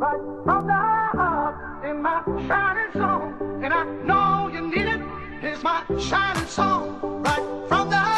right from the heart in my shining song. And I know you need it. It's my shining song right from the heart.